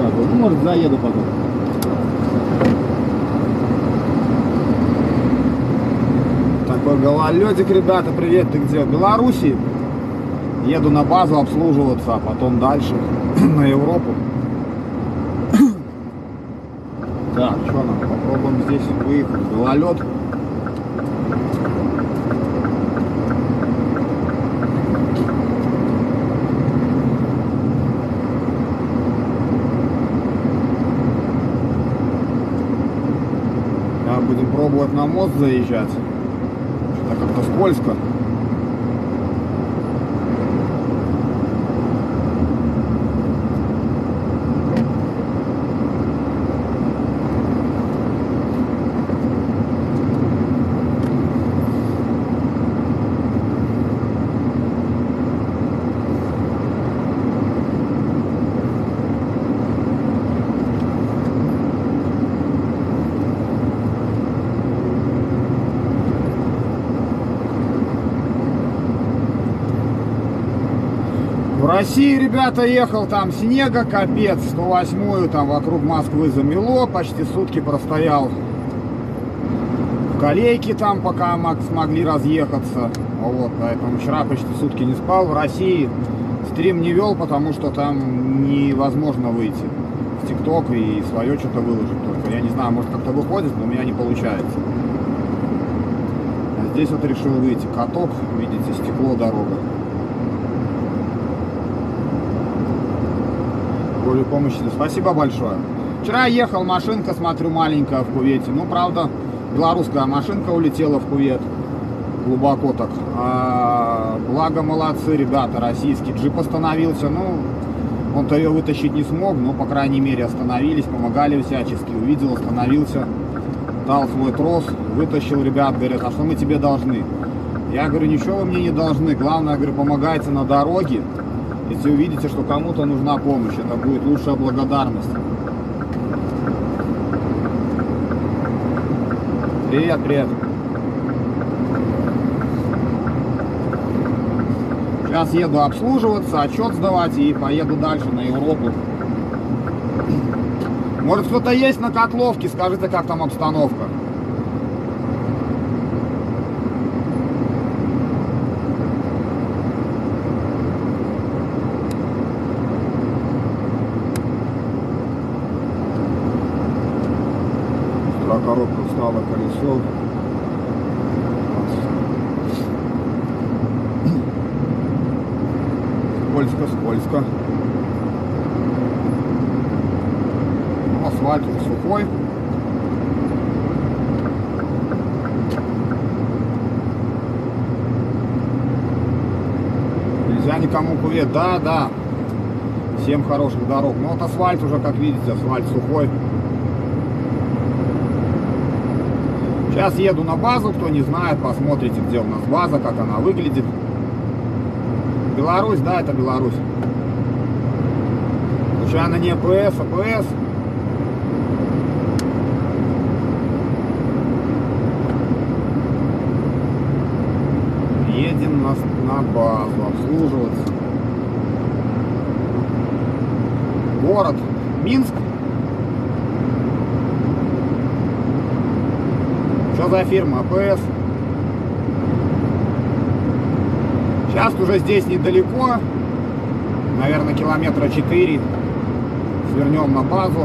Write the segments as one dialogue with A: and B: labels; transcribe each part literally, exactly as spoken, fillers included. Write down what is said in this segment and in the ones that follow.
A: показывал. Ну, может, заеду потом. Такой гололедик, ребята, привет, ты где? В Беларуси. Еду на базу обслуживаться, а потом дальше на Европу. Так, что нам? Попробуем здесь выехать. Гололед. Да, будем пробовать на мост заезжать. Что-то как-то скользко. В России, ребята, ехал, там снега капец, сто восьмую там вокруг Москвы замело, почти сутки простоял в колейке там, пока смогли разъехаться. Вот, поэтому вчера почти сутки не спал. В России стрим не вел, потому что там невозможно выйти в ТикТок и свое что-то выложить только. Я не знаю, может как-то выходит, но у меня не получается. А здесь вот решил выйти. Каток, видите, стекло, дорога. Более помощи. Спасибо большое. Вчера ехал, машинка, смотрю, маленькая в кювете. Ну, правда, белорусская машинка улетела в кювет. Глубоко так. А, благо, молодцы, ребята, российский. Джип остановился. Ну, он-то ее вытащить не смог, но, по крайней мере, остановились, помогали всячески. Увидел, остановился, дал свой трос, вытащил. Ребят, говорят, а что мы тебе должны? Я говорю, ничего вы мне не должны. Главное, говорю, помогайте на дороге. Если увидите, что кому-то нужна помощь, это будет лучшая благодарность. Привет, привет. Сейчас еду обслуживаться, отчет сдавать и поеду дальше на Европу. Может, кто-то есть на Котловке? Скажите, как там обстановка. Коробка встала, колесо. Скользко, скользко. Асфальт сухой. Нельзя никому кювет. Да, да. Всем хороших дорог. Но вот асфальт уже, как видите, асфальт сухой. Сейчас еду на базу, кто не знает, посмотрите, где у нас база, как она выглядит. Беларусь, да, это Беларусь. Случайно не АПС, АПС. Едем на, на базу обслуживаться. Город Минск. Что за фирма? АПС. Сейчас уже здесь недалеко. Наверное, километра четыре. Свернем на базу.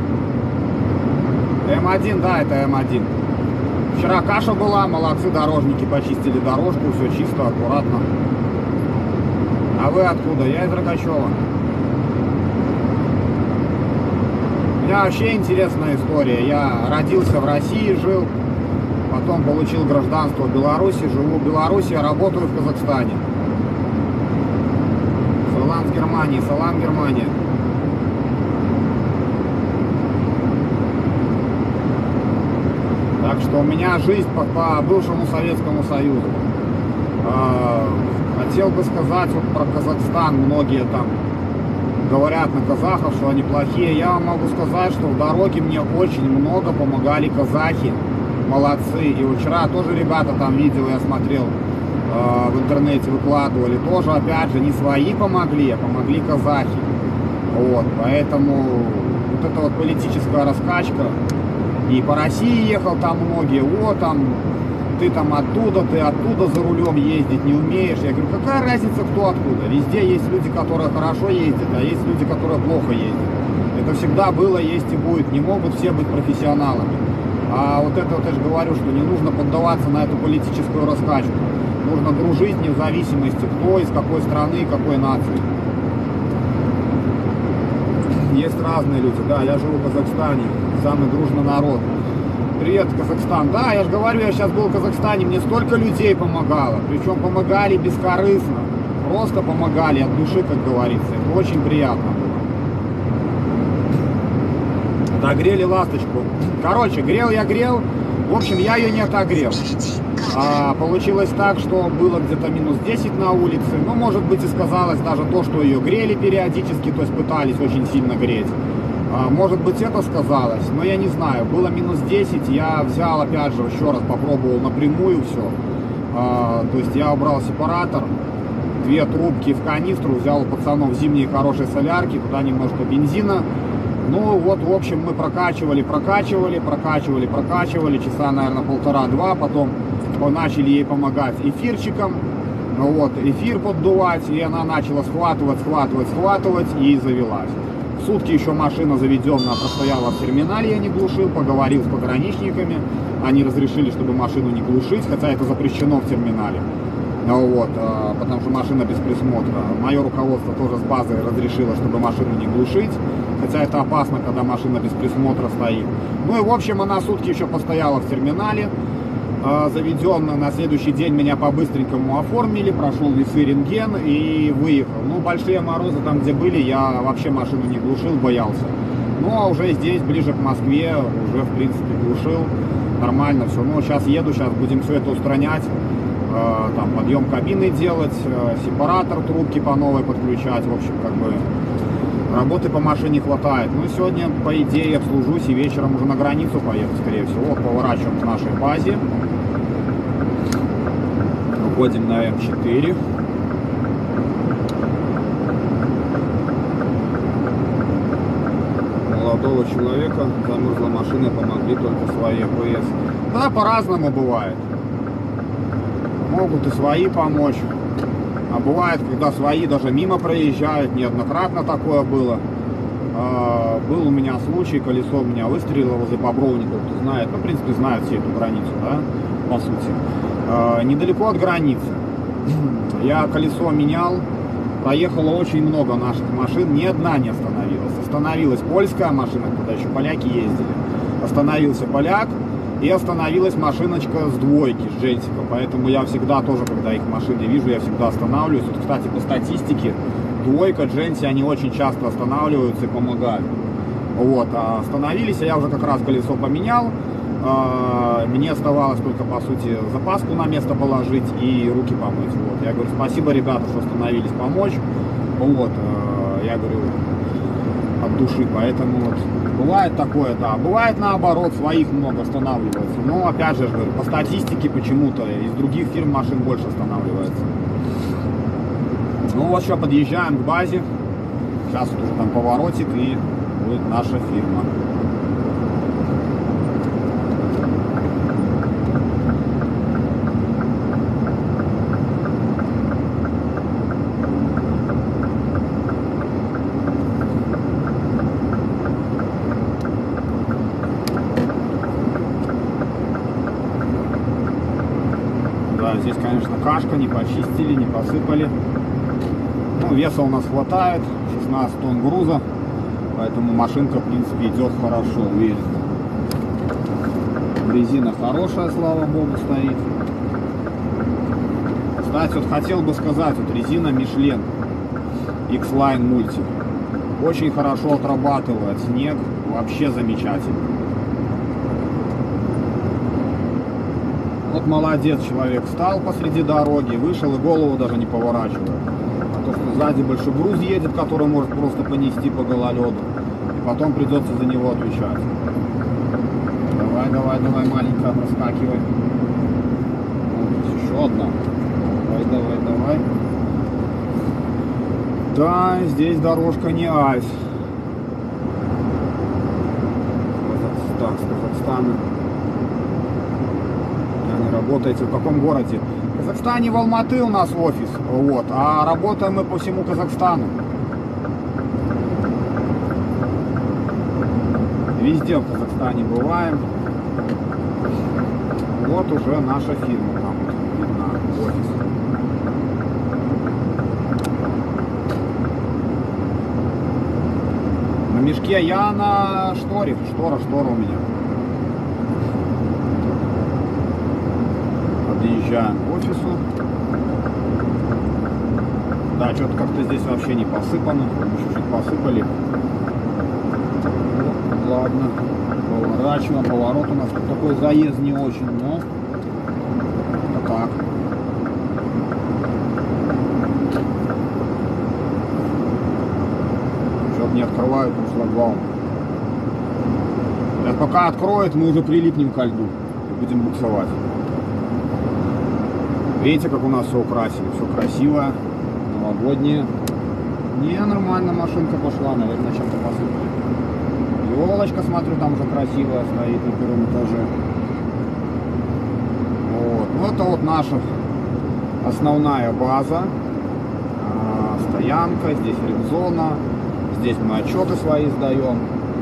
A: Эм один, да, это Эм один. Вчера каша была, молодцы, дорожники почистили дорожку, все чисто, аккуратно. А вы откуда? Я из Рогачева. У меня вообще интересная история. Я родился в России, жил. Потом получил гражданство в Беларуси, живу в Беларуси, работаю в Казахстане. Салам с Германии, салам Германия. Так что у меня жизнь по, по бывшему Советскому Союзу. Э, хотел бы сказать вот про Казахстан. Многие там говорят на казахов, что они плохие. Я вам могу сказать, что в дороге мне очень много помогали казахи. Молодцы. И вчера тоже ребята там видео я смотрел э, в интернете, выкладывали. Тоже, опять же, не свои помогли, а помогли казахи. Вот, поэтому вот эта вот политическая раскачка. И по России ехал там многие, о, там, ты там оттуда, ты оттуда за рулем ездить не умеешь. Я говорю, какая разница, кто откуда? Везде есть люди, которые хорошо ездят, а есть люди, которые плохо ездят. Это всегда было, есть и будет. Не могут все быть профессионалами. А вот это вот я же говорю, что не нужно поддаваться на эту политическую раскачку. Нужно дружить вне зависимости, кто из какой страны, какой нации. Есть разные люди, да, я живу в Казахстане, самый дружный народ. Привет, Казахстан. Да, я же говорю, я сейчас был в Казахстане, мне столько людей помогало. Причем помогали бескорыстно. Просто помогали от души, как говорится. Это очень приятно было. Догрели ласточку. Короче, грел я грел. В общем, я ее не отогрел. А, получилось так, что было где-то минус десять на улице. Ну, может быть, и сказалось даже то, что ее грели периодически, то есть пытались очень сильно греть. А, может быть, это сказалось, но я не знаю. Было минус десять, я взял, опять же, еще раз попробовал напрямую все. А, то есть я убрал сепаратор, две трубки в канистру, взял у пацанов зимние хорошие солярки, туда немножко бензина. Ну вот, в общем, мы прокачивали, прокачивали, прокачивали, прокачивали, часа, наверное, полтора-два, потом начали ей помогать эфирчиком, вот, эфир поддувать, и она начала схватывать, схватывать, схватывать, и завелась. В сутки еще машина заведенная простояла в терминале, я не глушил, поговорил с пограничниками, они разрешили, чтобы машину не глушить, хотя это запрещено в терминале. Вот, потому что машина без присмотра. Мое руководство тоже с базы разрешило, чтобы машину не глушить, хотя это опасно, когда машина без присмотра стоит. Ну и в общем, она сутки еще постояла в терминале, заведенно. На следующий день меня по-быстренькому оформили, прошел весы, рентген и выехал. Ну, большие морозы там, где были, я вообще машину не глушил, боялся. Ну, а уже здесь, ближе к Москве, уже, в принципе, глушил. Нормально все. Ну, сейчас еду, сейчас будем все это устранять. Там подъем кабины делать, сепаратор, трубки по новой подключать. В общем, как бы работы по машине хватает. Ну, сегодня, по идее, обслужусь и вечером уже на границу поеду, скорее всего. Вот, поворачиваем к нашей базе. Уходим на эм четыре. Молодого человека замерзла машина, помогли только свои АПС. Да, по-разному бывает. Могут и свои помочь. А бывает, когда свои даже мимо проезжают, неоднократно такое было. А, был у меня случай, колесо у меня выстрелило возле Бобровников, кто знает, ну, в принципе, знают все эту границу, да, по сути. А, недалеко от границы. Я колесо менял, проехало очень много наших машин, ни одна не остановилась. Остановилась польская машина, куда еще поляки ездили. Остановился поляк. И остановилась машиночка с двойки, с джентика. Поэтому я всегда тоже, когда их машины вижу, я всегда останавливаюсь. Вот, кстати, по статистике, двойка, дженти, они очень часто останавливаются и помогают. Вот, а остановились, а я уже как раз колесо поменял. Мне оставалось только, по сути, запаску на место положить и руки помыть. Вот. Я говорю, спасибо, ребята, что остановились помочь. Вот, я говорю, от души, поэтому вот. Бывает такое, да. Бывает наоборот, своих много останавливается. Но опять же, говорю, по статистике почему-то из других фирм машин больше останавливается. Ну вот сейчас подъезжаем к базе. Сейчас вот уже там поворотик и будет наша фирма. Здесь, конечно, кашка, не почистили, не посыпали. Ну, веса у нас хватает, шестнадцать тонн груза, поэтому машинка, в принципе, идет хорошо, уверенно. Резина хорошая, слава богу, стоит. Кстати, вот хотел бы сказать, вот резина Michelin X-Line Multi очень хорошо отрабатывает снег, вообще замечательно. Вот молодец человек, встал посреди дороги, вышел и голову даже не поворачивает. А то, что сзади большой груз едет, который может просто понести по гололеду. И потом придется за него отвечать. Давай, давай, давай, маленькая, проскакивай. Вот, еще одна. Давай, давай, давай. Да, здесь дорожка не айс. Так, с Казахстана. Они работаете в каком городе? В Казахстане, в Алматы у нас офис, вот, а работаем мы по всему Казахстану. Везде в Казахстане бываем. Вот уже наша фирма, там вот видно офис. На мешке я на шторе, штора, штора у меня. Подъезжаем к офису. Да, что-то как-то здесь вообще не посыпано, чуть-чуть посыпали. Ладно, поворачиваем, поворот у нас тут такой заезд не очень, но это так. Что-то не открывают там шлагбаум. Сейчас пока откроет, мы уже прилипнем ко льду и будем буксовать. Видите, как у нас все украсили, все красиво, новогоднее. Не, нормально машинка пошла, наверное, чем-то посыпали. Елочка, смотрю, там уже красивая стоит на первом этаже. Вот. Ну, это вот наша основная база. А, стоянка, здесь ремзона. Здесь мы отчеты свои сдаем.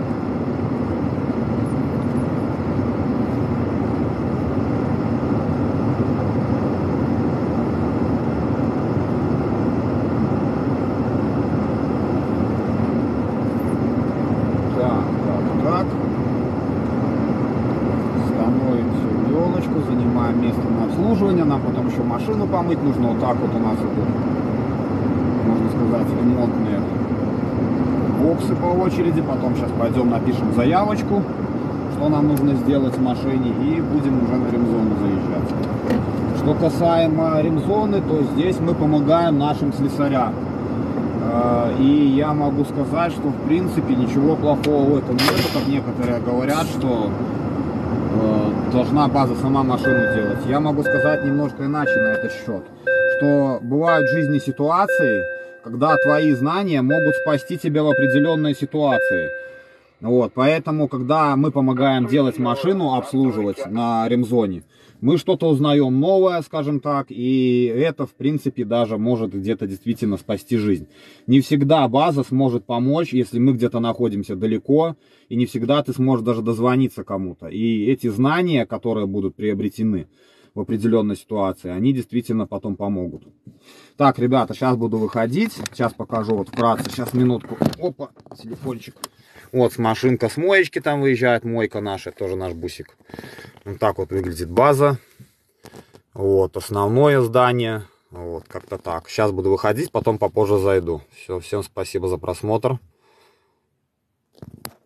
A: Занимаем место на обслуживание, нам потом еще машину помыть нужно. Вот так вот у нас идут, можно сказать, ремонтные боксы по очереди. Потом сейчас пойдем напишем заявочку, что нам нужно сделать в машине, и будем уже на ремзону заезжать. Что касаемо ремзоны, то здесь мы помогаем нашим слесарям. И я могу сказать, что в принципе ничего плохого в этом нет, как некоторые говорят, что должна база сама машину делать. Я могу сказать немножко иначе на этот счет, что бывают в жизни ситуации, когда твои знания могут спасти тебя в определенной ситуации. Вот, поэтому, когда мы помогаем делать машину, обслуживать на ремзоне, мы что-то узнаем новое, скажем так, и это, в принципе, даже может где-то действительно спасти жизнь. Не всегда база сможет помочь, если мы где-то находимся далеко, и не всегда ты сможешь даже дозвониться кому-то. И эти знания, которые будут приобретены в определенной ситуации, они действительно потом помогут. Так, ребята, сейчас буду выходить, сейчас покажу вот вкратце, сейчас минутку, опа, телефончик. Вот машинка с моечки там выезжает, мойка наша, тоже наш бусик. Вот так вот выглядит база. Вот основное здание. Вот как-то так. Сейчас буду выходить, потом попозже зайду. Все, всем спасибо за просмотр.